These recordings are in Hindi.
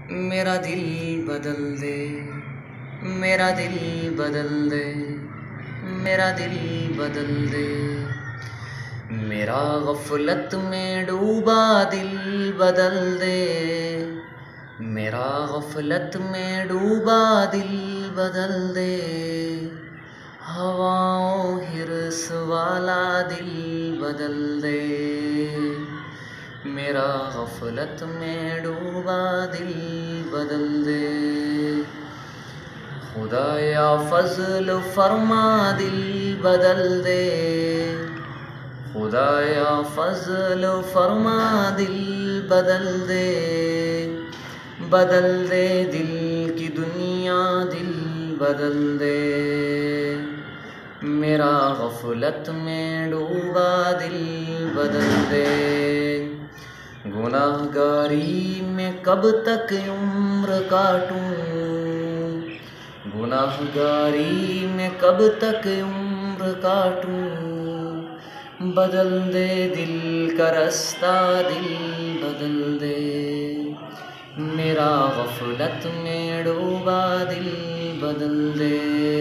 मेरा दिल बदल दे, मेरा दिल बदल दे, मेरा दिल बदल दे। मेरा गफलत में डूबा दिल बदल दे, मेरा गफलत में डूबा दिल बदल दे। हवाओं हिर्स वाला दिल बदल दे, मेरा गफलत में डूबा दिल बदल दे। खुदाया फज़ल फरमा दिल बदल दे, खुदाया फज़ल फरमा दिल बदल दे। बदल दे दिल की दुनिया दिल बदल दे, मेरा गफलत में डूबा दिल बदल दे। गुनाहगारी में कब तक उम्र काटूं, गुनाहगारी में कब तक उम्र काटूं। बदल दे दिल का रास्ता दिल बदल दे, मेरा गफलत में डूबा दिल बदल दे।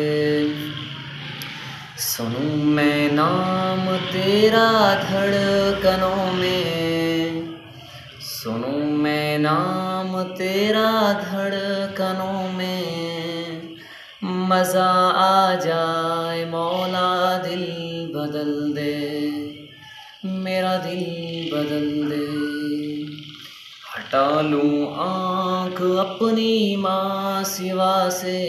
सुनूं मैं नाम तेरा धड़कनों में, सुनूं मैं नाम तेरा धड़कनों में। मज़ा आ जाए मौला दिल बदल दे, मेरा दिल बदल दे। हटा लूँ आँख अपनी माँ सिवा से,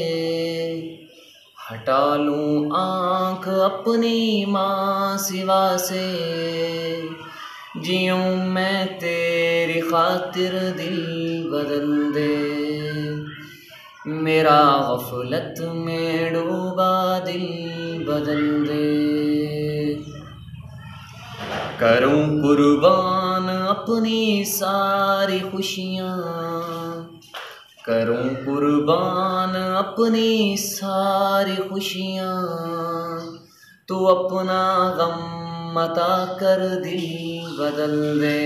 हटा लूँ आँख अपनी माँ सिवा से। जियूँ मैं तेरी खातिर दिल बदल दे, मेरा गफलत में डूबा दिल बदल दे। करूँ कुर्बान अपनी सारी खुशियाँ, करूँ कुर्बान अपनी सारी खुशियाँ। तू अपना गम अता कर दिल बदल दे,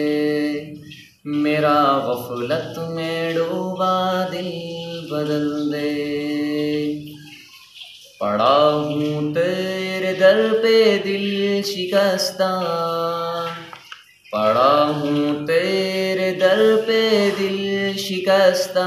मेरा गफलत में डूबा दिल बदल दे। पड़ा हूँ तेरे दर पे दिल शिकस्ता, पड़ा हूँ तेरे दर पे दिल शिकस्ता।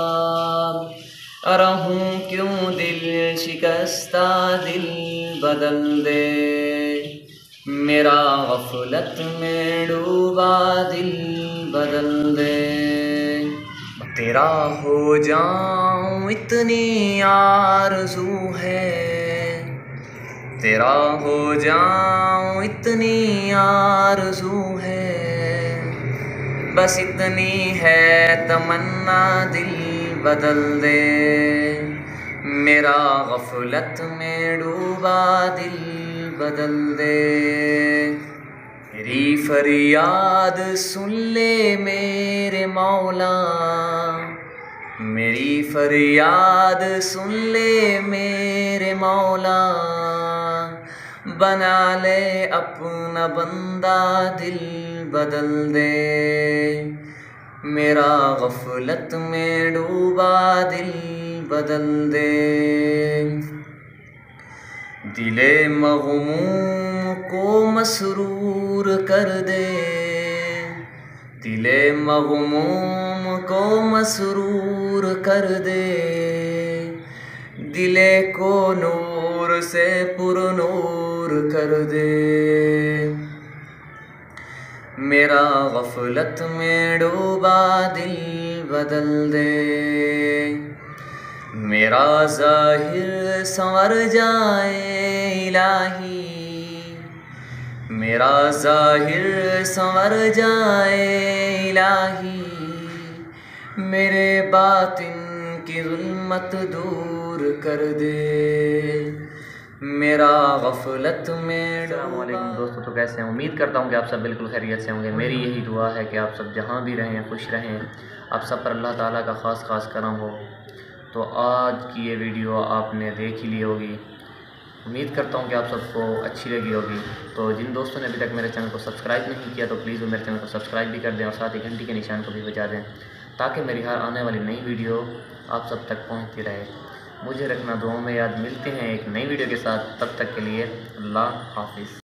रहूँ क्यों दिल शिकस्ता दिल बदल दे, मेरा गफलत में डूबा दिल बदल दे। तेरा हो जाऊं इतनी आरज़ू है, तेरा हो जाऊं इतनी आरज़ू है। बस इतनी है तमन्ना दिल बदल दे, मेरा गफलत में डूबा दिल बदल दे। मेरी फरियाद सुन ले मेरे मौला, मेरी फरियाद सुन ले मेरे मौला। बना ले अपना बंदा दिल बदल दे, मेरा गफलत में डूबा दिल बदल दे। दिले मग़मूम को मसरूर कर दे, दिले मग़मूम को मसरूर कर दे। दिले को नूर से पुरनूर कर दे, मेरा गफलत में डूबा दिल बदल दे। मेरा ज़ाहिर संवर जाए इलाही, मेरा ज़ाहिर संवर जाए इलाही। मेरे बातिन की ज़ुल्मत दूर कर दे, मेरा गफलत में। अस्सलाम वालेकुम दोस्तों, तो कैसे हैं? उम्मीद करता हूँ कि आप सब बिल्कुल खैरियत से होंगे। मेरी यही दुआ है कि आप सब जहाँ भी रहें खुश रहें, आप सब पर अल्लाह ताला का ख़ास करम हो। तो आज की ये वीडियो आपने देख ही ली होगी, उम्मीद करता हूँ कि आप सबको अच्छी लगी होगी। तो जिन दोस्तों ने अभी तक मेरे चैनल को सब्सक्राइब नहीं किया तो प्लीज़ वो मेरे चैनल को सब्सक्राइब भी कर दें और साथ ही घंटी के निशान को भी बजा दें, ताकि मेरी हर आने वाली नई वीडियो आप सब तक पहुंचती रहे। मुझे रखना दुआओं में याद। मिलते हैं एक नई वीडियो के साथ, तब तक के लिए अल्लाह हाफिज़।